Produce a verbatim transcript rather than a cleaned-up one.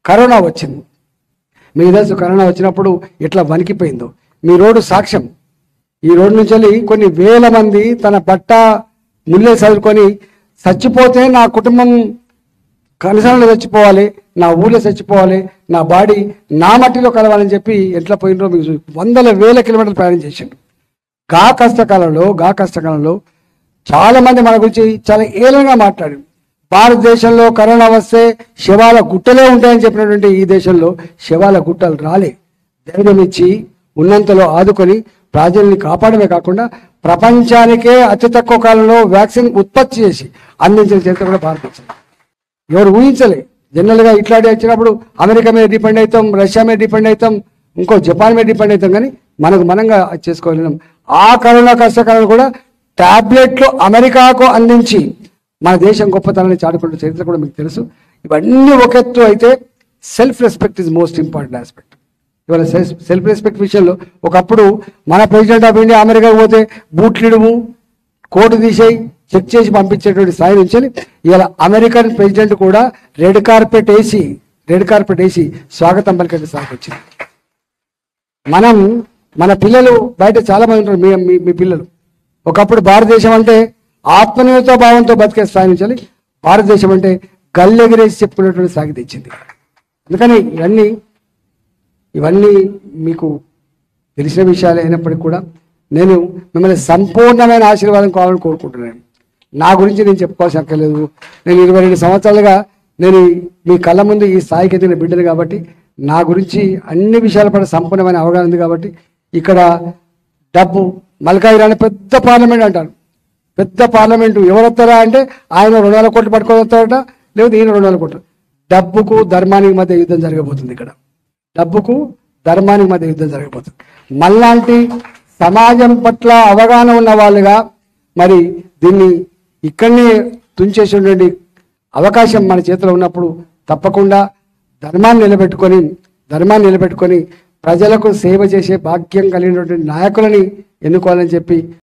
Corona వచ్చింది. మీకు తెలుసు కరోనా వచ్చినప్పుడు ఎట్లా వణికిపోయిందో. మీ రోడ్డు సాక్ష్యం. ఈ రోడ్డు నుంచి వెళ్ళి కొన్ని వేల మంది తన బట్ట ముల్లే చదువుకొని చచ్చిపోతే నా కుటుంబం కనసాలలో చచ్చిపోవాలి, నా ఊళ్ళో చచ్చిపోవాలి, నా బాడీ నా మట్టిలో కలవాలని చెప్పి ఎట్లా పోయినరో మీకు చూ- వందల వేల కిలోమీటర్లు ప్రయాణం చేసిండు. గా కష్టకాలంలో గా కష్టకాలంలో చాలామంది మన గురించి చాలా ఏలంగా మాట్లాడారు. భారతదేశంలో కరోనా వస్తే శవాల గుట్టలే ఉంటాయని చెప్పినటువంటి ఈ దేశంలో శవాల గుట్టలు రాలే. ధైర్యం ఇచ్చి ఉన్నంతలో ఆదుకొని ప్రజల్ని కాపాడమే కాకుండా ప్రపంచానికే అతి తక్కువ కాలంలో వ్యాక్సిన్ ఉత్పత్తి చేసి అందించిన చరిత్ర కూడా భారతదేశం. ఎవరు ఊహించలే. జనరల్గా ఇట్లాంటి వచ్చినప్పుడు అమెరికా మీద డిపెండ్ అవుతాం, రష్యా మీద డిపెండ్ అవుతాం, ఇంకో జపాన్ మీద డిపెండ్ అవుతాం, కానీ మనకు మనంగా చేసుకోలేం. ఆ కరోనా కష్టకాలంలో కూడా టాబ్లెట్లు అమెరికాకు అందించి మన దేశం గొప్పతనాన్ని చాటుకున్న చరిత్ర కూడా మీకు తెలుసు. ఇవన్నీ ఒక ఎత్తు అయితే self respect is most important aspect. ఇవాళ సెల్ఫ్ రెస్పెక్ట్ విషయంలో ఒకప్పుడు మన ప్రెసిడెంట్ ఆఫ్ ఇండియా అమెరికాకు పోతే బూట్లిడుము, కోటు తీసేయి, చెక్ చేసి పంపించేటువంటి స్థాయి నుంచి ఇవాళ అమెరికన్ ప్రెసిడెంట్ కూడా రెడ్ కార్పెట్ వేసి రెడ్ కార్పెట్ వేసి స్వాగతం పలికే స్థాయికి వచ్చింది. మనం మన పిల్లలు బయట చాలా మంది ఉంటారు. మీ మీ- మీ పిల్లలు ఒకప్పుడు భారతదేశం అంటే ఆత్మనిర్భరత భావంతో బతికే స్థాయి నుంచి భారతదేశం అంటే గల్లెగిరేసి చెప్పుకునేటువంటి స్థాయికి తెచ్చింది. అందుకని ఇవన్నీ ఇవన్నీ మీకు తెలిసిన విషయాలు అయినప్పటికీ కూడా నేను మిమ్మల్ని సంపూర్ణమైన ఆశీర్వాదం కావాలని కోరుకుంటున్నాను. నా గురించి నేను చెప్పుకోవాల్సిన అక్కర్లేదు. నేను ఇరవై రెండు సంవత్సరాలుగా నేను మీ కళ్ళ ముందు ఈ స్థాయికి ఎదిగిన బిడ్డను కాబట్టి నా గురించి అన్ని విషయాల పట్ల సంపూర్ణమైన అవగాహన ఉంది. కాబట్టి ఇక్కడ డబ్బు మల్కాయిరాని పెద్ద పార్లమెంట్ అంటారు. పెద్ద పార్లమెంటు ఎవరు వస్తారా అంటే ఆయన రెండు వేల కోట్లు పట్టుకొని వస్తారట, లేకపోతే ఈయన రెండు వేల కోట్లు. డబ్బుకు ధర్మానికి మధ్య యుద్ధం జరగబోతుంది. ఇక్కడ డబ్బుకు ధర్మానికి మధ్య యుద్ధం జరగబోతుంది. మళ్ళాంటి సమాజం పట్ల అవగాహన ఉన్న వాళ్ళుగా మరి దీన్ని ఇక్కడనే తుంచేసేటువంటి అవకాశం మన చేతిలో ఉన్నప్పుడు తప్పకుండా ధర్మాన్ని నిలబెట్టుకొని ధర్మాన్ని నిలబెట్టుకొని ప్రజలకు సేవ చేసే భాగ్యం కలిగినటువంటి నాయకులని ఎన్నుకోవాలని చెప్పి